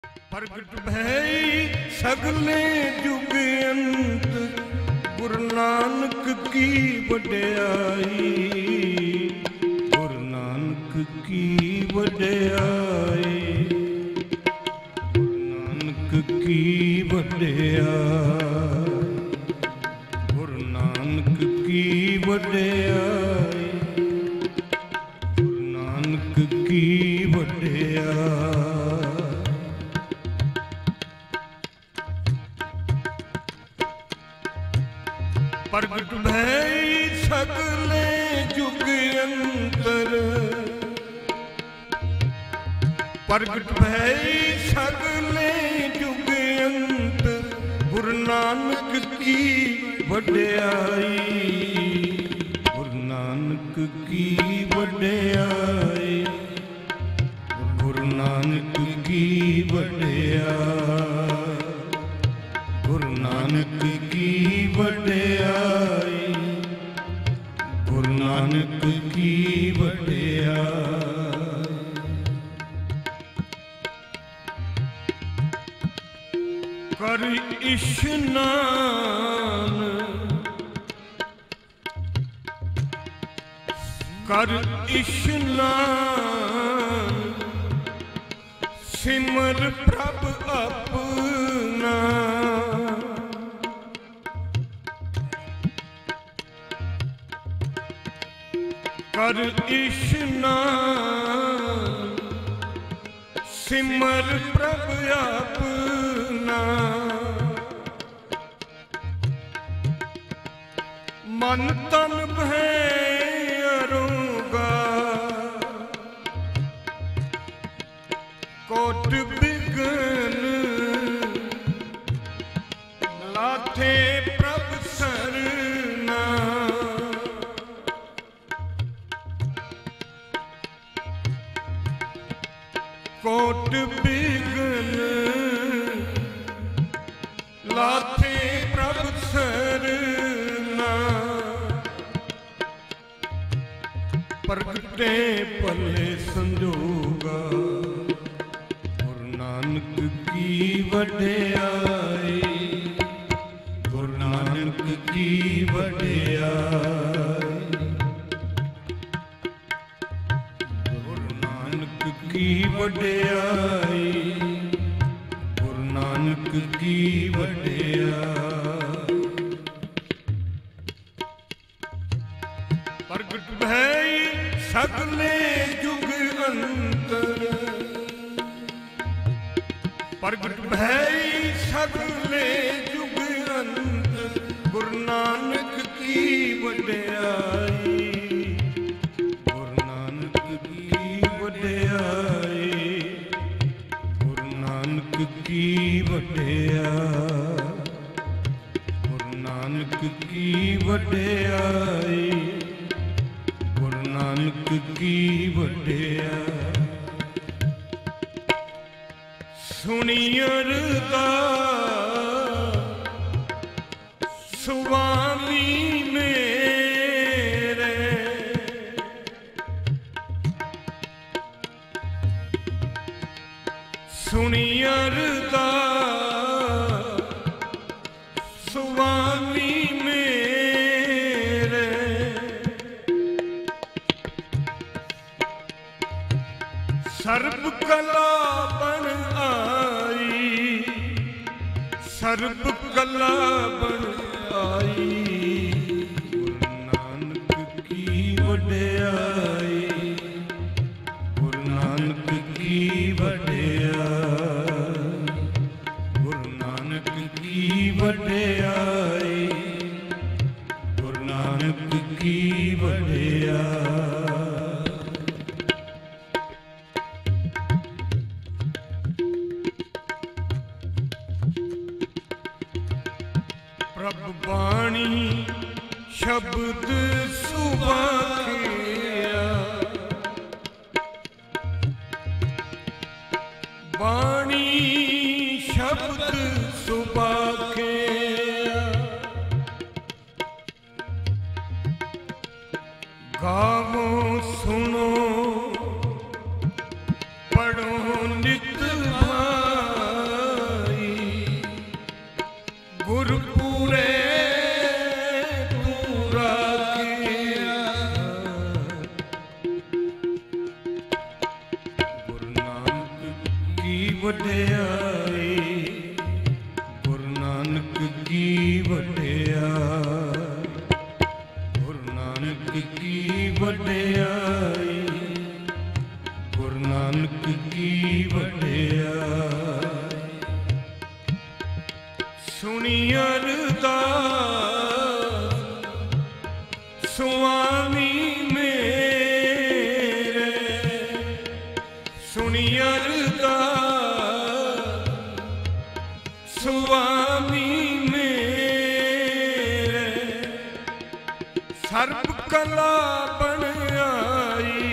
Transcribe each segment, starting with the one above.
प्रगट भई सगले जुग अंत, गुरु नानक की वड्याई, गुरु नानक की वड्याई, गुरु नानक की वड्याई, गुरु नानक की वड्याई, गुरु नानक की वड्याई। प्रगट भई सगले जुग अंतर, प्रगट भई सगले जुग अंतर, गुरु नानक की वड्याई, गुरु नानक की वड्याई, गुरु नानक की वड्याई, गुरु नानक की वड्याई, गुरु नानक की वड्याई। कर इशनान, कर इशनान, सिमर प्रभ अपना, कर इशनान, सिमर प्रभ अपना, मन तन भैरोगा, कोट बिघन लाथे प्रभ सरना, कोट बिघन लाथे प्रभ सरना, प्रगटे पले संजोगा, गुरु नानक की वड्याई, गुरु नानक की वड्याई, गुरु नानक की वड्याई, गुरु नानक की वड्याई। प्रगट भई सगले जुग अंतर, प्रगट भई सगले जुग अंतर, गुरु नानक की वड्याई, गुरु नानक की वड्याई, गुरु नानक की वड्याई, गुरु नानक की वड्याई, गुरु नानक की वड्याई। सुनी अरदास स्वामी मेरे, सुनी अरदास स्वामी मेरे, सर्ब कला बन आई, सर्ब कला बन आई, गुरु नानक की वड्याई, गुरु नानक की वड्याई, गुरु नानक की वड्याई, गुरु नानक की वड्याई। प्रभ बाणी शब्द सुभाखिया, बाणी शब्द सुभाखिया, गावो सुनो पढ़ो नित भाया, ਵਡਿਆਈ, ਗੁਰੂ ਨਾਨਕ ਕੀ ਵਡਿਆਈ, ਗੁਰੂ ਨਾਨਕ ਕੀ ਵਡਿਆਈ, ਗੁਰੂ ਨਾਨਕ ਕੀ ਵਡਿਆਈ। ਸੁਣੀ ਅਰਦਾਸ ਸੁਆਮੀ ਮੇਰੇ, ਸੁਣੀ ਅਰਦਾਸ ਸੁਆਮੀ ਮੇਰੇ, ਸਰਬ ਕਲਾ ਬਣ ਆਈ,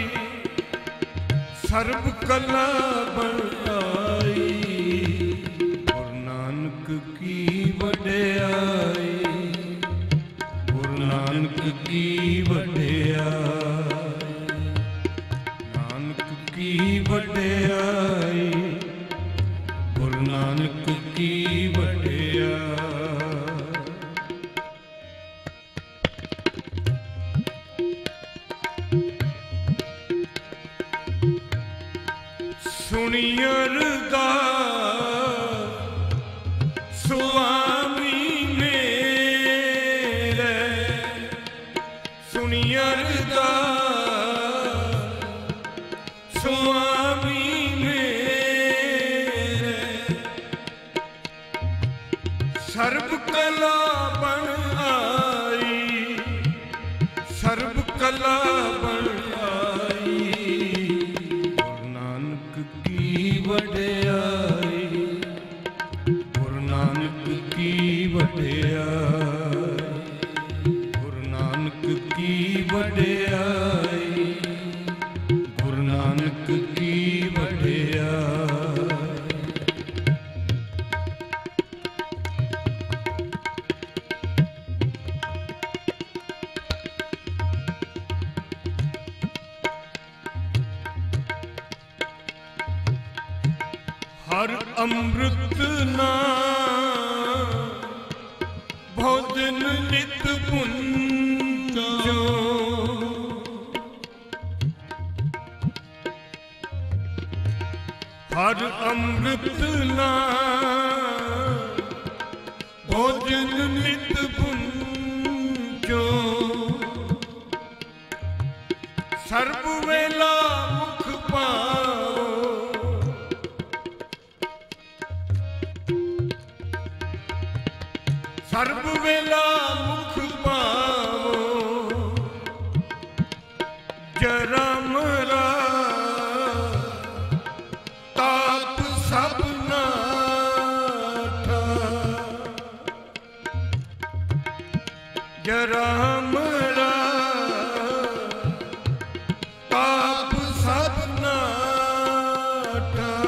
ਸਰਬ ਕਲਾ ਬਣ ਆਈ, ਗੁਰੂ ਨਾਨਕ ਕੀ ਵਡਿਆਈ, ਗੁਰੂ ਨਾਨਕ ਕੀ ਵਡਿਆਈ, ਨਾਨਕ ਕੀ ਵਡਿਆਈ, ਗੁਰੂ ਨਾਨਕ ਕੀ ਵਡਿਆਈ। ਸੁਣੀ ਅਰਦਾਸ ਸੁਆਮੀ ਮੇਰੇ, ਸੁਣੀ ਅਰਦਾਸ ਸੁਆਮੀ ਮੇਰੇ, ਸਰਬ ਕਲਾ ਬਣ ਆਈ, ਸਰਬ ਕਲਾ ਬਣ ਆਈ, ਗੁਰੂ ਨਾਨਕ ਕੀ ਵਡਿਆਈ, ਗੁਰੂ ਨਾਨਕ ਕੀ ਵਡਿਆਈ, ਗੁਰੂ ਨਾਨਕ ਕੀ ਵਡਿਆਈ, ਗੁਰੂ ਨਾਨਕ ਕੀ ਵਡਿਆਈ। हर अमृत नाम भोजन नित पुंजो, हर अमृत नाम भोजन नित पुंजो, सर्ब वेला मुख पाओ, सर्ब वेला मुख पावो, जरा मरा ताप सब नाथा, जरा मरा ताप सब नाथा,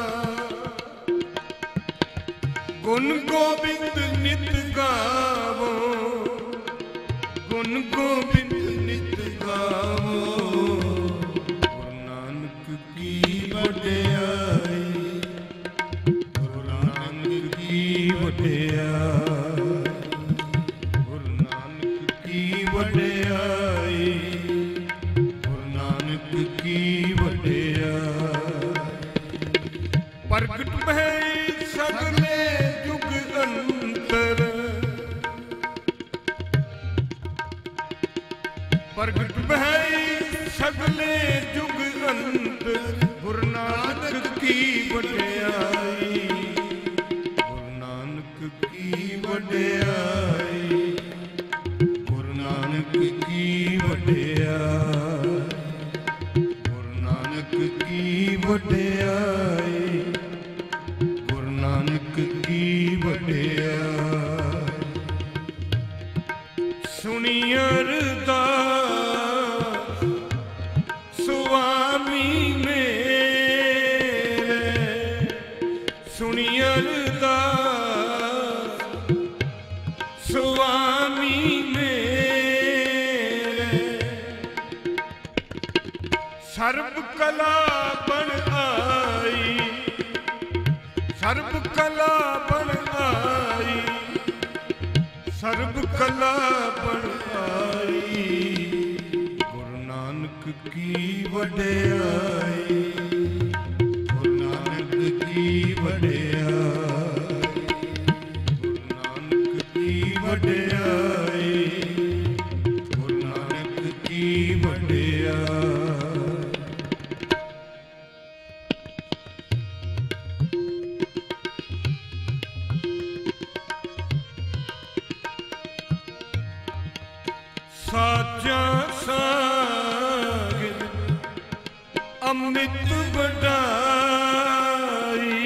गुण गोविंद नित गावो, गुण गोविंद नित गावो, गुरु नानक की वडਿਆਈ, गुरु नानक की वडਿਆਈ, गुरु नानक की वडਿਆਈ, गुरु नानक की वडਿਆਈ। प्रगट भई सगले जुग अंतर, प्रगट भई सगले जुग अंतर, गुरु नानक की वडਿਆਈ, गुरु नानक की वडਿਆਈ, गुरु नानक की वडਿਆਈ, गुरु नानक की वडਿਆਈ, गुरु नानक की वडਿਆਈ। सुनी अरदास सुआमी मेरे, सुनी अरदास सुआमी मेरे, सर्ब कला बन आई, सर्ब कला बन आई, सर्ब कला बन आई, गुरु नानक की वडਿਆਈ, गुरु नानक की ਵਡਿਆਈ, ਗੁਰੂ ਨਾਨਕ ਕੀ ਵਡਿਆਈ, ਗੁਰੂ ਨਾਨਕ ਕੀ ਵਡਿਆਈ। ਸਾਚਾ ਸਾਗਰ ਅੰਮ੍ਰਿਤ ਵਡਾਈ,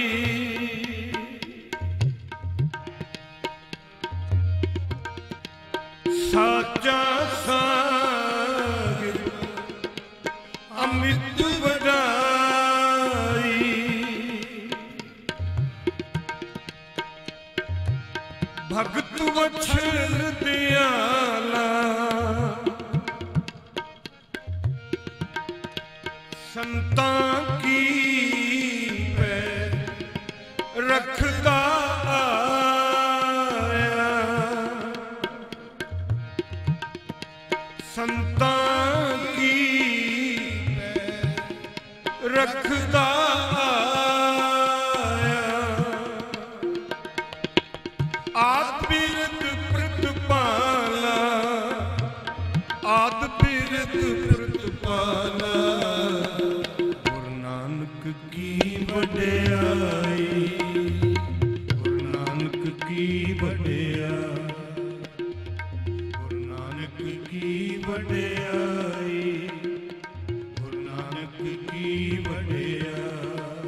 ਸਾਚਾ ਸਾਗਰ ਅੰਮ੍ਰਿਤ ਵਡਾਈ, ਭਗਤ ਵਛਲ ਦਿਆਲਾ, ਸੰਤਾਂ ਕੀ ਪੈ ਰੱਖਦਾ ਆਇਆ, ਸੰਤਾਂ ਕੀ ਪੈ ਰੱਖਦਾ ਆਇਆ, ਆਦ ਬਿਰਦ ਪ੍ਰਤਪਾਲਾ, ਆਦ ਬਿਰਦ ਪ੍ਰਤਪਾਲਾ, ਕੀ ਵਡਿਆਈ, ਗੁਰੂ ਨਾਨਕ ਕੀ ਵਡਿਆਈ, ਗੁਰੂ ਨਾਨਕ ਕੀ ਵਡਿਆਈ, ਗੁਰੂ ਨਾਨਕ ਕੀ ਵਡਿਆਈ।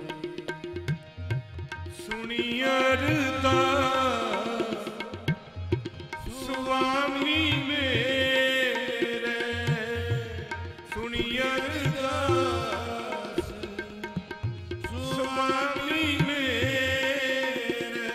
ਸੁਣੀ ਅਰਦਾਸ ਸੁਆਮੀ ਮੇਰੇ, ਸੁਣੀ ਅਰਦਾਸ ਸੁਆਮੀ ਮੇਰੇ,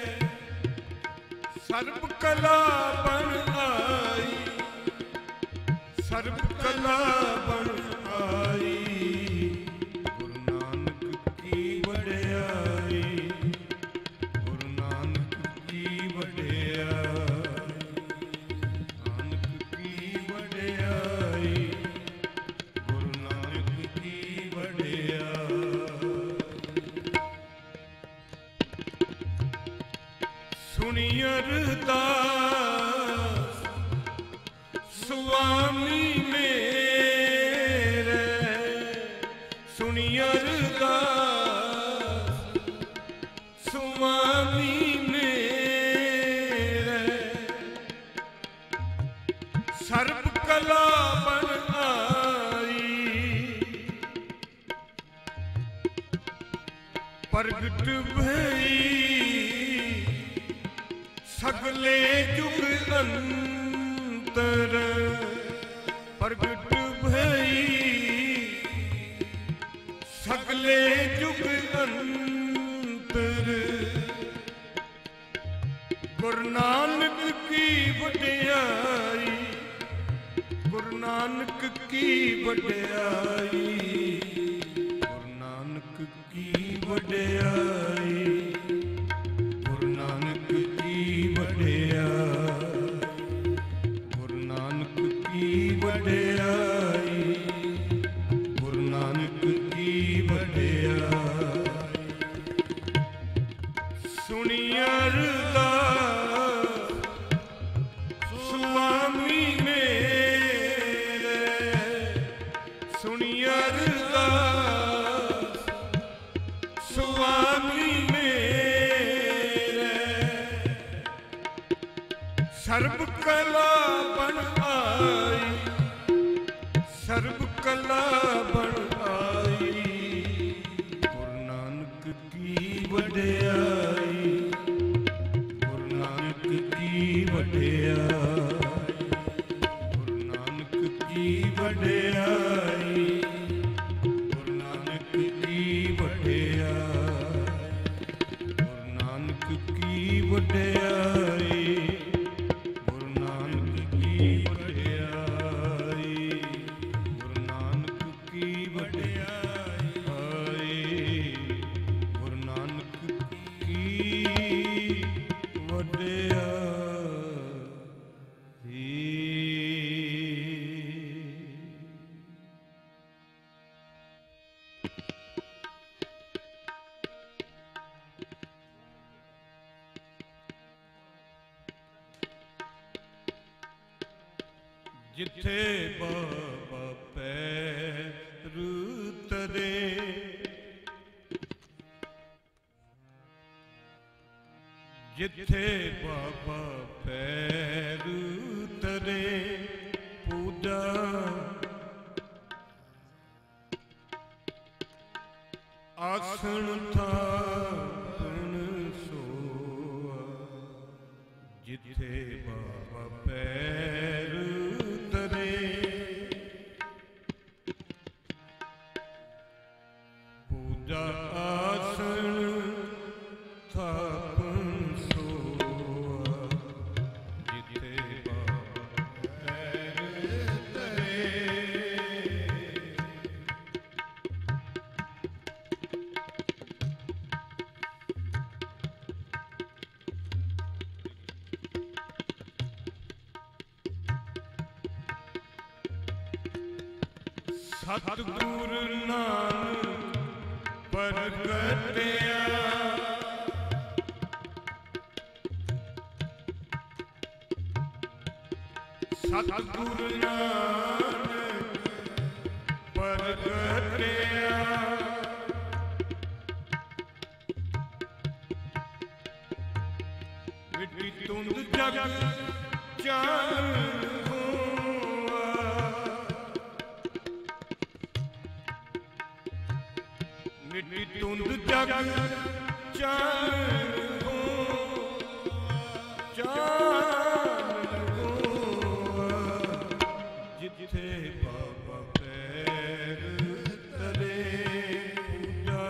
ਸਰਬ ਕਲਾ ਬਣ ਆਈ, ਸਰਬ ਕਲਾ ਬਣ ਆਈ, ਗੁਰੂ ਨਾਨਕ ਕੀ ਵਡਿਆਈ, ਗੁਰੂ ਨਾਨਕ ਕੀ ਵਡਿਆਈ, ਨਾਨਕ ਕੀ ਵਡਿਆਈ, ਗੁਰੂ ਨਾਨਕ ਕੀ ਵਡਿਆਈ। ਸੁਣੀ ਅਰਦਾਸ ਸੁਆਮੀ ਮੇਰੇ, ਸੁਣੀ ਅਰਦਾਸ ਸੁਆਮੀ ਮੇਰੇ, ਸਰਬ ਕਲਾ ਬਣ ਆਈ, ਪ੍ਰਗਟ ਭਈ ਸਗਲੇ ਜੁਗ ਅੰਤਰ, ਪ੍ਰਗਟ ਭਈ ਸਗਲੇ ਜੁਗ ਅੰਤਰ, ਗੁਰੂ ਨਾਨਕ ਕੀ ਵਡਿਆਈ, ਗੁਰੂ ਨਾਨਕ ਕੀ ਵਡਿਆਈ, ਗੁਰੂ ਨਾਨਕ ਕੀ ਵਡਿਆਈ, ਗੁਰੂ ਨਾਨਕ ਕੀ ਵਡਿਆਈ, ਗੁਰੂ ਨਾਨਕ ਕੀ ਵਡਿਆਈ, ਗੁਰੂ ਨਾਨਕ ਕੀ ਵਡਿਆਈ। ਸੁਣੀ ਅਰਦਾਸ ਸੁਆਮੀ ਮੇਰੇ, ਸੁਣੀ ਅਰਦਾਸ ਸੁਆਮੀ ਮੇਰੇ, ਸਰਬ ਕਲਾ ਬਣ ਆਈ, ਸਰਬ ਕਲਾ ਬਣ ਆਈ, ਗੁਰੂ ਨਾਨਕ ਕੀ ਵਡਿਆਈ, ਗੁਰੂ ਨਾਨਕ ਕੀ ਵਡਿਆਈ, ਗੁਰੂ ਨਾਨਕ ਕੀ ਵਡਿਆਈ, ਗੁਰੂ ਨਾਨਕ ਕੀ ਵਡਿਆਈ, ਗੁਰੂ ਨਾਨਕ ਕੀ ਵਡਿਆਈ, ਗੁਰੂ ਨਾਨਕ ਕੀ ਵਡਿਆਈ, ਗੁਰੂ ਨਾਨਕ ਕੀ ਵਡਿਆਈ, ਗੁਰੂ ਨਾਨਕ ਕੀ ਵਡਿਆਈ। जिथे बाबा पैर तरे, जिथे बाबा पैर तरे पूजा आसन थापन सोआ, जिथे बाबा पैर तरे पूजा आसन थापन सोआ, जिथे बाबा पैर तरे। सतगुरु नानक प्रगटया, सतगुरु नानक प्रगटया, मिट्टी तुंद जग चान मिट्टी तुंद जग चान हो, चान हो, जिथे बाबा पैर तरे पूजा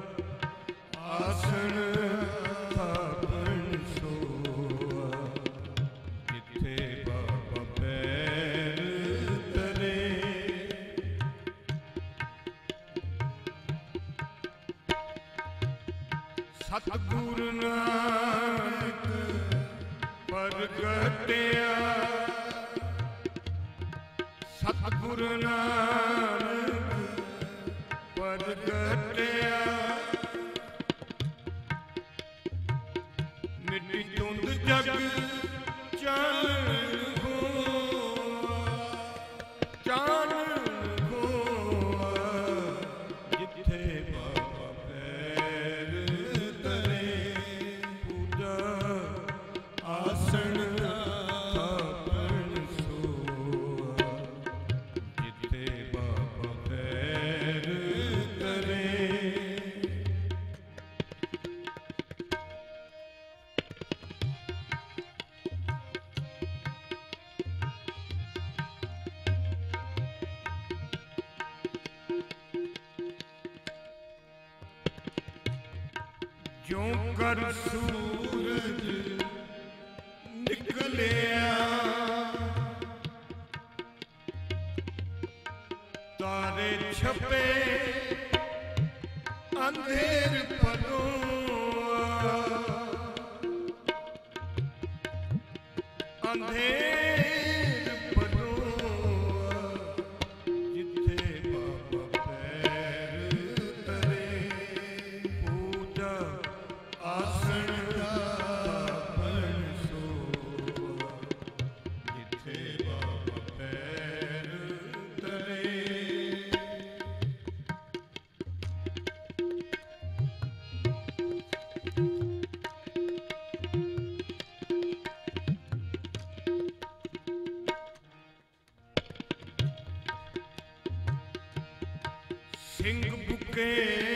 आसन थापन सोआ, जिथे बाबा पैर तरे। सतगुरु नानक प्रगटया, सतगुरु नानक प्रगटया, मिट्टी तुंद जग चान हो, चान हो, जिथे बाबा पैर तरे पूजा आसन थापन सोआ, जिथे बाबा पैर तरे। ज्यों कर सूरज निकलिया, तारे छपे अंधेर परोआ, अंधेर परोआ, जिथे बाबा पैर तरे पूजा आसन थापन सोआ, जिथे बाबा पैर तरे। सिंह बुके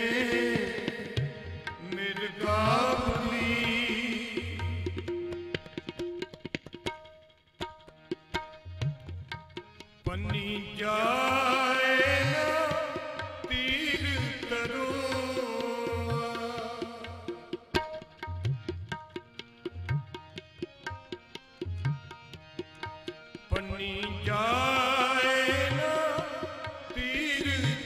मिर्गावली, पन्नी जाए ना तीर तरोआ, पन्नी जाए ना तीर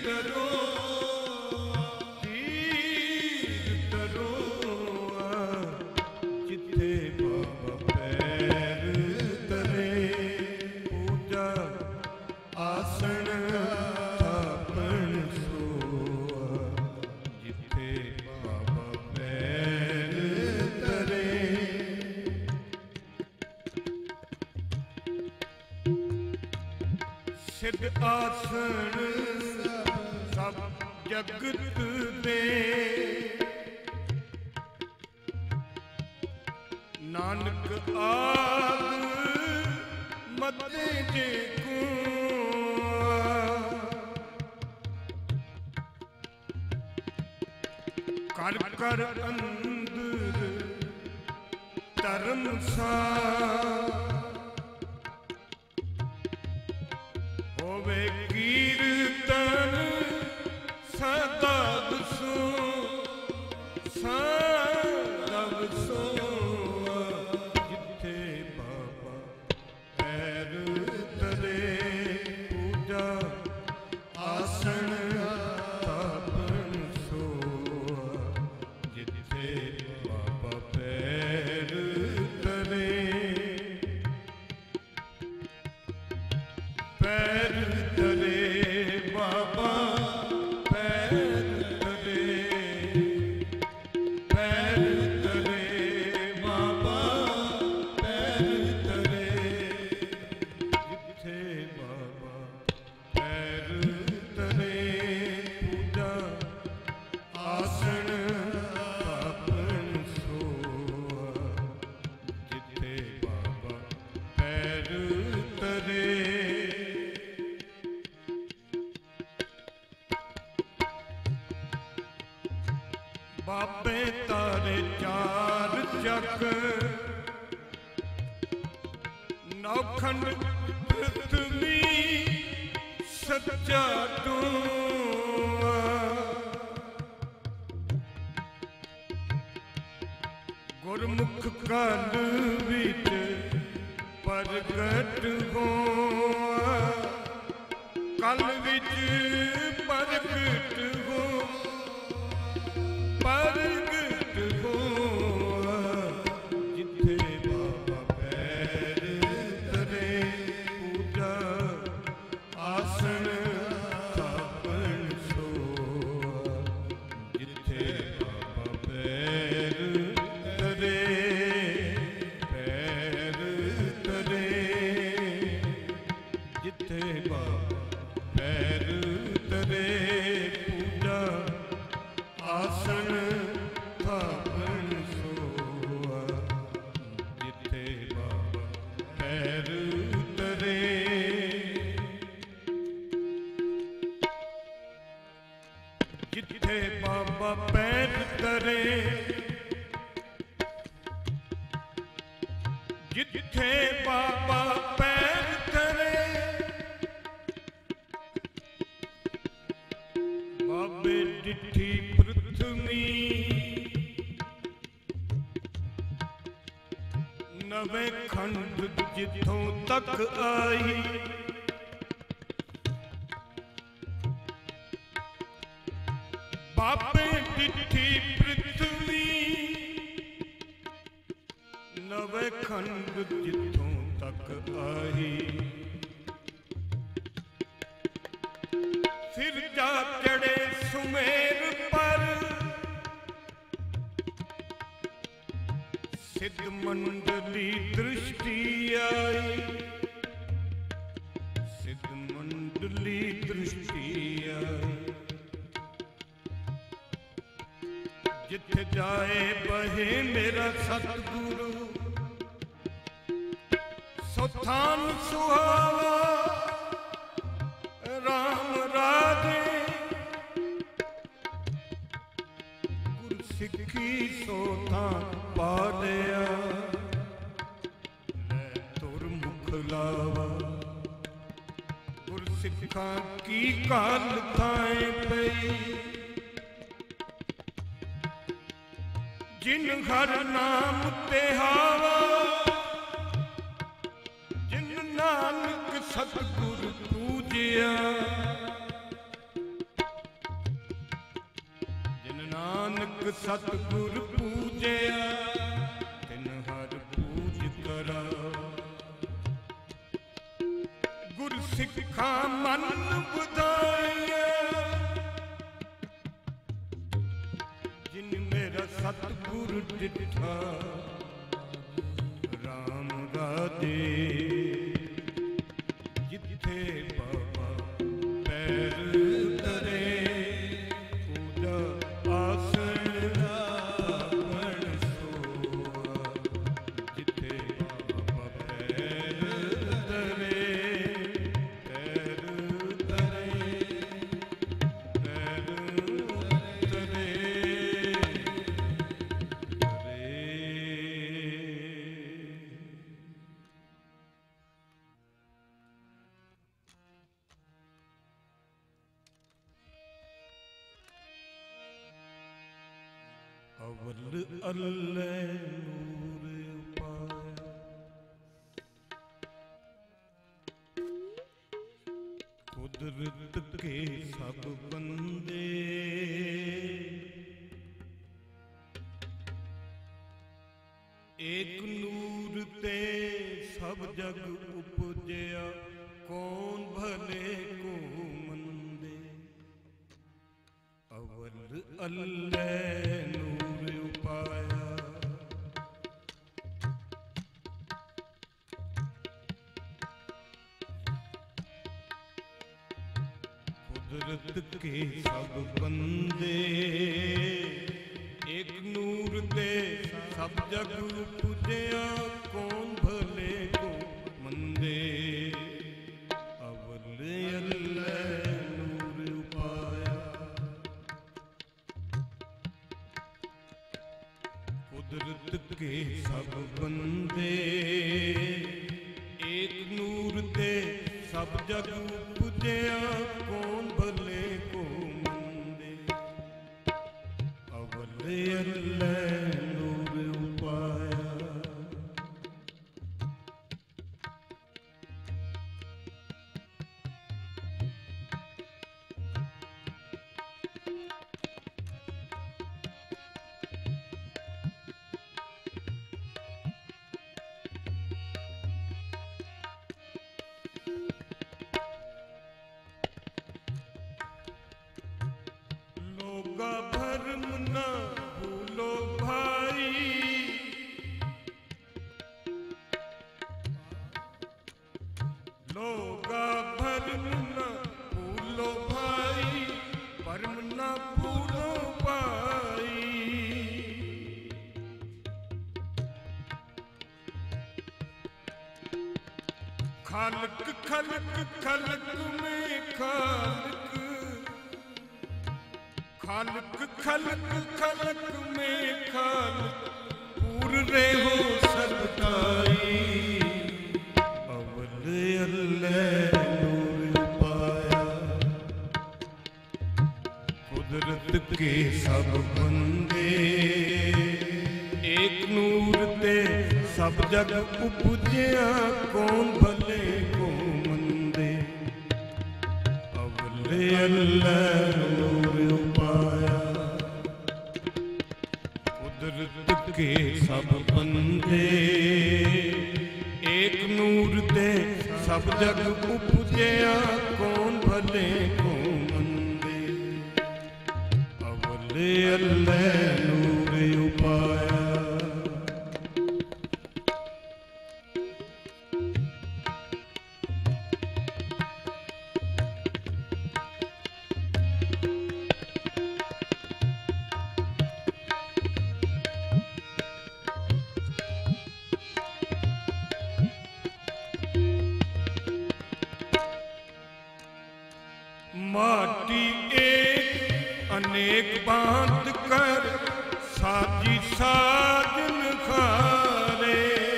तरोआ, तीर तरोआ, जिथे बाबा पैर तरे पूजा आसन थापन सोआ, जिथे बाबा पैर तरे। सिद्ध आसन सब जगत दे, नानक आग मते जे को कर कर अंदर धर्म सा होवे कीर्तन सदा सो सदा सो जिथे बाबा पैर तरे पूजा आसन तापन सो जिथे बाबा पैर तरे पैर तरे बाबा पैर तरे पैर तरे बाबा पैर तरे जिथे बाबा पैर तरे पूजा आसन तापन सोआ जिथे बाबा पैर तरे बाबे तारे चार चक नौखंड पृथ्वी सच्चा टूआ गुरमुख काल विच प्रगट होआ कल विच प्रगट हो प्रगट होआ जिथे बाबा पैर तरे पूजा आसन तापन सोआ जिथे बाबा पैर तरे पैर तरे जिथे बाबा पैर तरे पूजा आसन थापन सोआ जिथे बाबा पैर तरे जिथे बाबा पैर तरे जिथे बाबा पैर तरे बाबे डिठी पृथ्वी नवे खंड जिथों तक आई बाबे डिठी पृथ्वी नवे खंड जिथों तक आई फिर जा चढ़े सुमेर पर सिद्ध मंडली दृष्टि आई सिद्ध मंडली दृष्टि आई जिथे जाए बहे मेरा सतगुरु सुथान सुहावा राम राधे गुर सिक्खी सोता पा लिया लै तुर मुख लावा गुर सिक्खा की काल थाए पई जिन हर नाम ते हावा जिन नानक सतगुर पूजिया जिन नानक सतगुर पूजिया तिन हर पूज करा गुर सिक्खा मन बुधाया जिन मेरा सतगुर डिठा राम राधे जिथे बाबा अल्लाह नूर उपाया। कुदरत के सब बंदे एक नूर ते सब जग उपजया, कौन भले को मंदे। अवल अल्लाह नूर उपाया। कुदरत के सब बंदे एक नूर दे सब जग उपजया, कौन भले को मंदे। अवल अल्लाह नूर उपाया। कुदरत के सब बंदे एक नूर दे सब जग उपजया, कौन भले को मंदे। अवल अल्लाह नूर उपाया। लोगा भरम न भूलो भाई, लोगा भरम न भूलो भाई, भरम न भूलो भाई। खालक खलक खलक में खालक, खालक खलक खलक में खालक, पूरे हो सबकाई। अवल अल्लाह नूर उपाया। कुदरत के सब बंदे एक नूर ते सब जग उपजया, कौन भले को मंदे। अवल अल्लाह नूर उपाया। कुदरत के सब बंदे एक नूर दे सब जग उपजया, कौन भले को मंदे। अवल अल्लाह नूर उपाया। माटी एक अनेक बांध कर, साजी साजन खारे।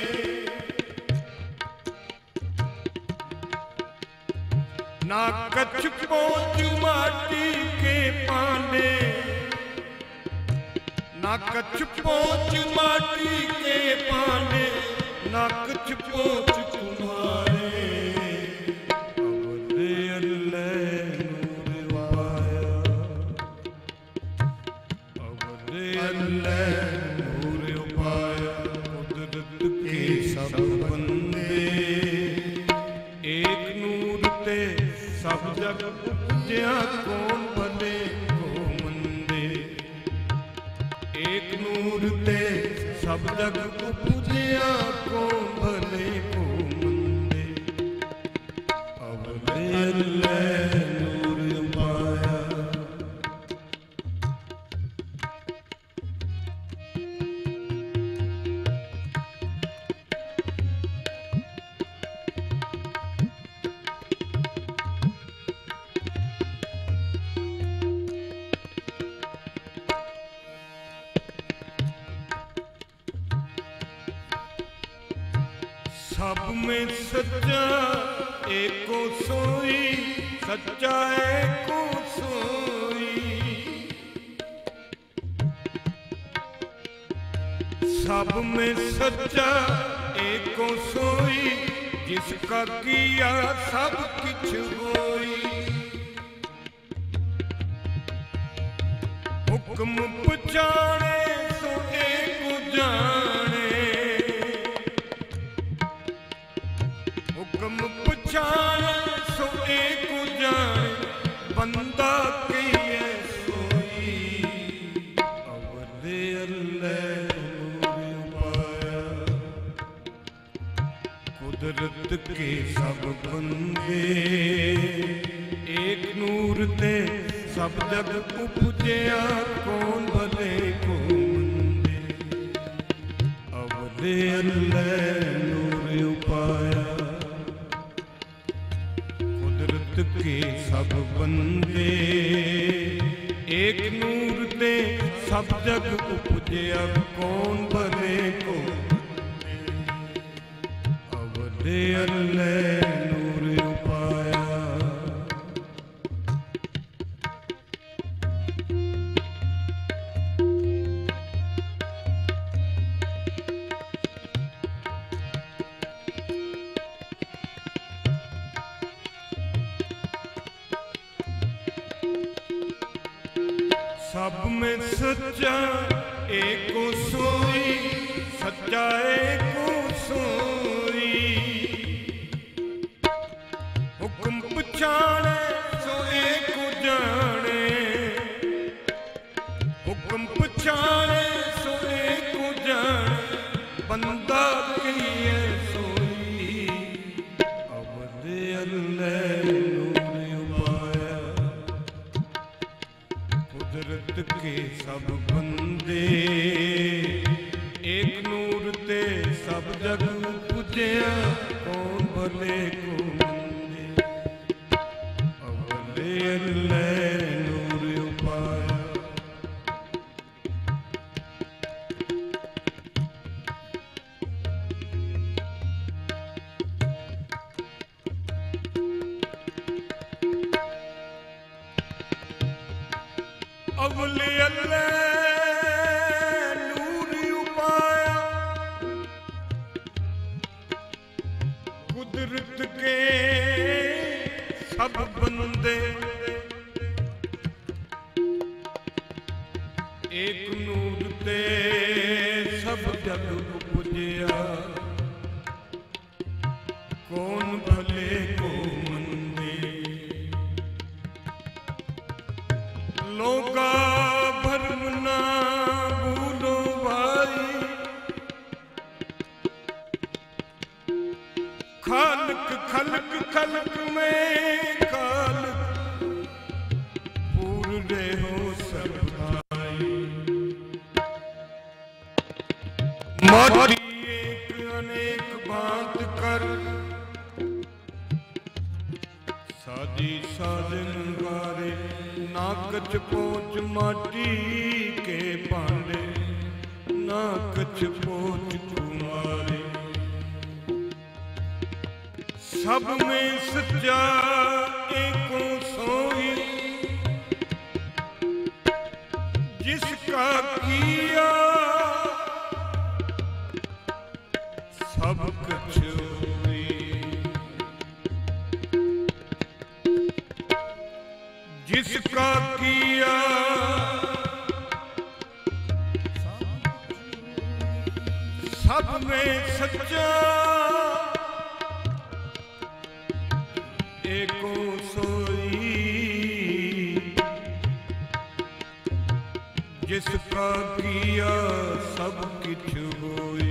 ना कछ पहुँच माटी के पाने, ना कछ पहुँच माटी के पाने, ना कछ पहुँच तुम्हारे। अल्लाह नूर उपाया। कुदरत के सब बंदे एक नूर ते सब जग उपजया, कौन भले को मंदे। एक नूर ते सब जग उपजया, कौन भले को मंदे। अवल अल्लाह नूर उपाया। सब में सच्चा एको सोई, सच्चा एको सोई। सब में सच्चा एको सोई, जिसका किया सब किछ होई। हुक्म पछाणे सो एको जाने, हुक्म पछाणे सो एको जाने, बंदा किए सोई। अवले अल्लाह कुदरत के सब बंदे, एक नूर ते सब जग उपजया, कौन भले को मंदे। अवले अल्लाह नूर उपाया, कुदरत के सब बंदे, एक नूर ते सब जग उपजया, कौन भले को। अवले अल्लाह नूर उपाया। सब में सच्चा एको सोई, सच्चा एको सोई। हुक्म पछाणे सो एको जाने, हुक्म पछाणे सो एको जाने, बंदा किए सोई। अवले अल्लाह नूर उपाया, कुदरत के सब बंदे, एक नूर ते सब जग पुजया, कौन भले को मंदे। अवले अल्लाह नूर उपाया। अवले अल्लाह नूर उपाया, कुदरत के सब बंदे, एक नूर ते सब जग उपजया, कौन भले को मंदे। लोगा भरम ना भूलो भाई, खालक खलक खलक में खालक, पूरे हो सब भाई। माटी एक अनेक बात कर, साजी साजन गारे, नाकच पोच माटी के पांडे, नाकच पोच कुमारे। सब में सच्चा एको सोई, जिसका किया सब कुछ हुई। जिसका किया सब में सच्चा एको सोई, जिसका किया सब किछ होई।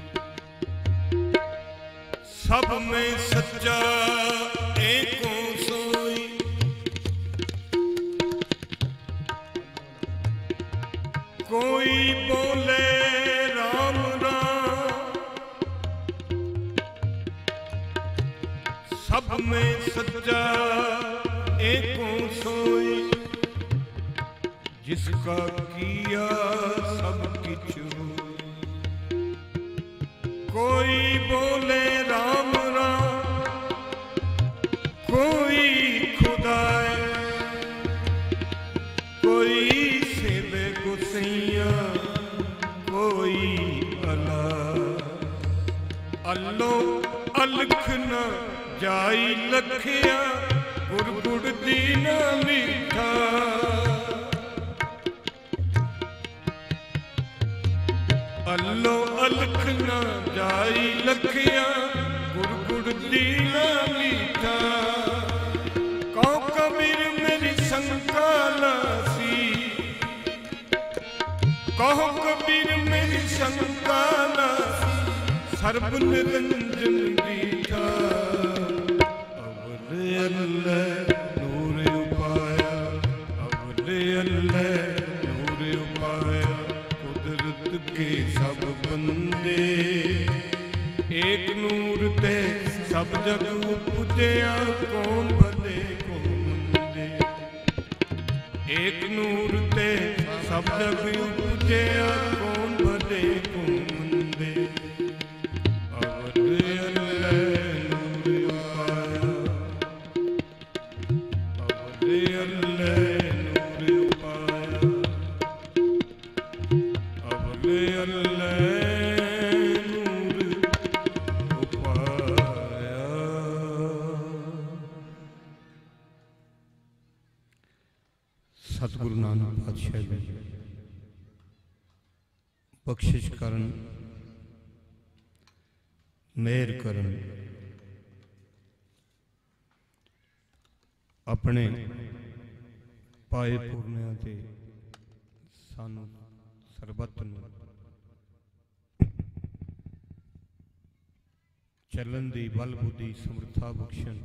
सब में सच्चा एको सोई, कोई बोले राम राम, सब में सच्चा एको सोई, जिसका किया सब किछ होई। कोई बोले राम राम, कोई खुदाए, कोई सेवे गुसैया, कोई अलो अलख न जाई लखिया गुर गुड़ दीना मीठा। अलो अलख न जाई लखिया गुर गुड़ दीना मीठा। कौ कबीर मेरी शंका नासी, कहो कबीर मेरी शंका नासी, सर्ब निरंजन दीठा। अवल अल्लाह नूर उपाया, अवल अल्लाह नूर उपाया, कुदरत के सब बंदे। एक नूर ते सब जग उपजया, कौन भले को मंदे। एक नूर ते सब जग उपजया, कौन भले को मंदे। अवल अल्लाह नूर उपाया, अवल अल्लाह नूर उपाया, अवल अल्लाह नूर उपाया। सतगुरु नानक पातशाह जी बख्शिश करन, मेहर करन, अपने पाए पूर्णिया ते सानू सरबत नूं चलन दी बल बुद्धि समर्था बख्शण।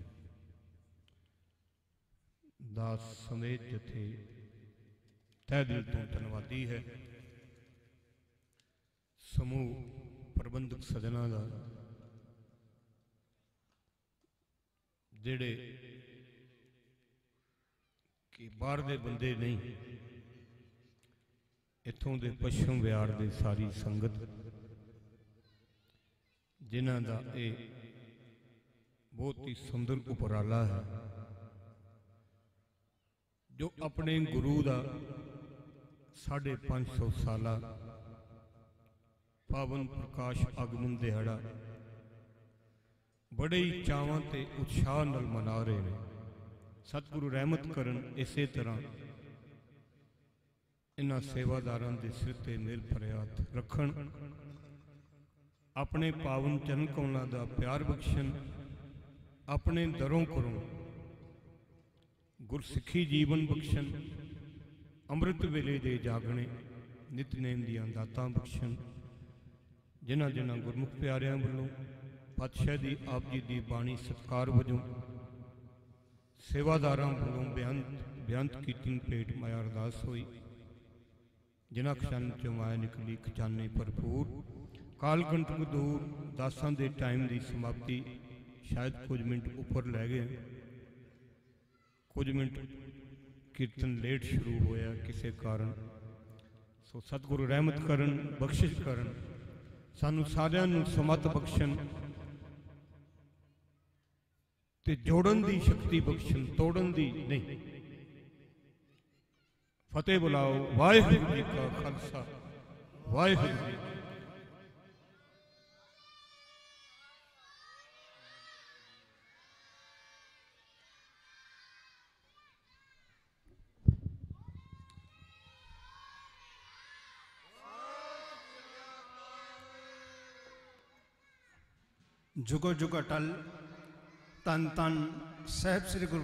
दास समेत जथे तह दिल तो धन्यवादी है। समूह प्रबंधक सजना का जेड़े कि बाहर दे बंदे नहीं, इथों दे पश्चिम बिहार दे सारी संगत जिन्हां दा ये बहुत ही सुंदर उपराला है, जो अपने गुरु का 550 साला पावन प्रकाश आगमन दिहाड़ा बड़े ही चावां ते उत्साह नाल मना रहे हैं। सतगुरु रहमत करन, इसे तरह इन्हां सेवादारां दे सिर ते मेल भरे हत्थ रखण, अपने पावन चरण कमलां दा प्यार बख्शण, अपने दरों घरों गुरसिखी जीवन बख्शण, अमृत वेले दे जागने नितनेम दियां दातां बख्शण। जिन्हां जिन्हां गुरमुख प्यारियां वालों पातशाह दी आप जी दी बाणी सत्कार वजों सेवादारां वालों बेअंत कीती भेंट माया अरदास हुई। जिन्हां खजाने चों माया निकली खजाने भरपूर, काल कंटक दूर। दासां दे टाइम दी समाप्ति शायद कुछ मिनट उपर लै गए, कुछ मिनट कीर्तन लेट शुरू होया किसी कारण। सो सतगुरु रहमत करन, बख्शिश करन, सानू सारियां नू समत बख्शण ते जोड़न दी शक्ति बख्शण, तोड़न दी नहीं। फतेह बुलाओ। वाहिगुरू जी का खालसा, वाहिगुरू जी। जुगो जुगो टल तन तन साहब श्री गुरु